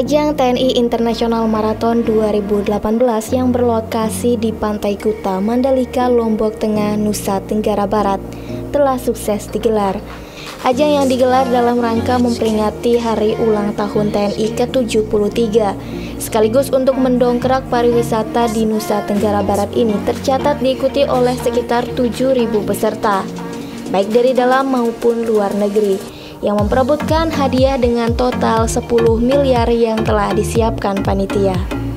Ajang TNI Internasional Marathon 2018 yang berlokasi di Pantai Kuta, Mandalika, Lombok Tengah, Nusa Tenggara Barat telah sukses digelar. Ajang yang digelar dalam rangka memperingati hari ulang tahun TNI ke-73, sekaligus untuk mendongkrak pariwisata di Nusa Tenggara Barat ini tercatat diikuti oleh sekitar 7.000 peserta, baik dari dalam maupun luar negeri, yang memperebutkan hadiah dengan total 10 miliar yang telah disiapkan panitia.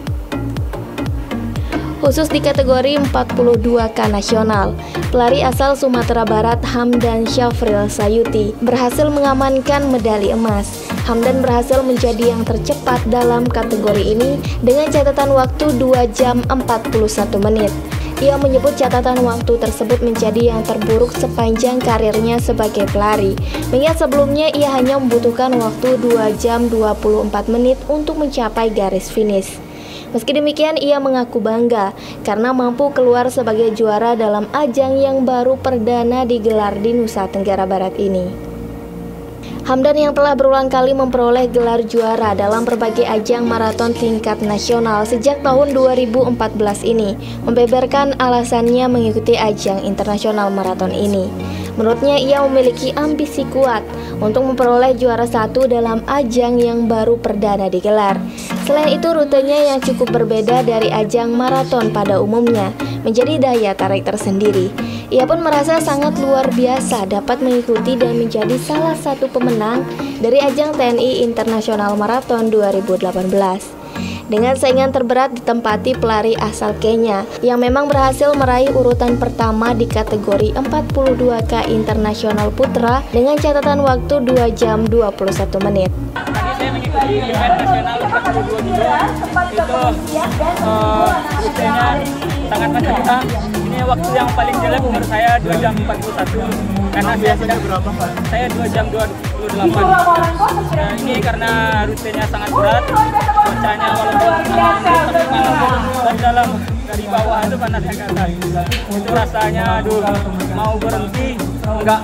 Khusus di kategori 42K nasional, pelari asal Sumatera Barat Hamdan Syafril Sayuti berhasil mengamankan medali emas. Hamdan berhasil menjadi yang tercepat dalam kategori ini dengan catatan waktu 2 jam 41 menit. Ia menyebut catatan waktu tersebut menjadi yang terburuk sepanjang karirnya sebagai pelari, mengingat sebelumnya ia hanya membutuhkan waktu 2 jam 24 menit untuk mencapai garis finish. Meski demikian, ia mengaku bangga karena mampu keluar sebagai juara dalam ajang yang baru perdana digelar di Nusa Tenggara Barat ini. Hamdan yang telah berulang kali memperoleh gelar juara dalam berbagai ajang maraton tingkat nasional sejak tahun 2014 ini membeberkan alasannya mengikuti ajang internasional maraton ini. Menurutnya, ia memiliki ambisi kuat untuk memperoleh juara satu dalam ajang yang baru perdana digelar. Selain itu, rutenya yang cukup berbeda dari ajang maraton pada umumnya menjadi daya tarik tersendiri. Ia pun merasa sangat luar biasa dapat mengikuti dan menjadi salah satu pemenang dari ajang TNI Internasional Marathon 2018. Dengan saingan terberat ditempati pelari asal Kenya yang memang berhasil meraih urutan pertama di kategori 42K Internasional Putra dengan catatan waktu 2 jam 21 menit. Tadi saya mengikuti event nasional 42 kilo, itu rutenya sangat menantang. Ini waktu yang paling jelek menurut saya 2 jam 41 karena biasanya berapa Pak? Saya 2 jam 28. Nah, ini karena rutenya sangat berat, cuacanya walaupun tapi malam dan dalam dari bawah itu panasnya ke atas. Itu rasanya aduh mau berhenti, enggak.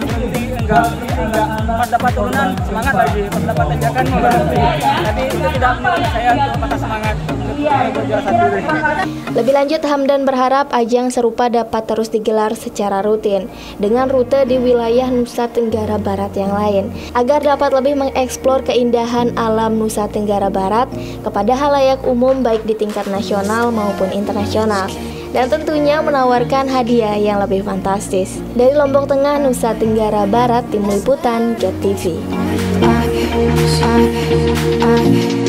Pas dapat turunan semangat lagi, pas dapat tanjakan mau berhenti. Tapi itu tidak menyebabkan saya untuk patah semangat untuk berjuara satu. Lebih lanjut, Hamdan berharap ajang serupa dapat terus digelar secara rutin dengan rute di wilayah Nusa Tenggara Barat yang lain, agar dapat lebih mengeksplor keindahan alam Nusa Tenggara Barat kepada halayak umum baik di tingkat nasional maupun internasional, dan tentunya menawarkan hadiah yang lebih fantastis. Dari Lombok Tengah, Nusa Tenggara Barat, Tim Liputan, JET TV.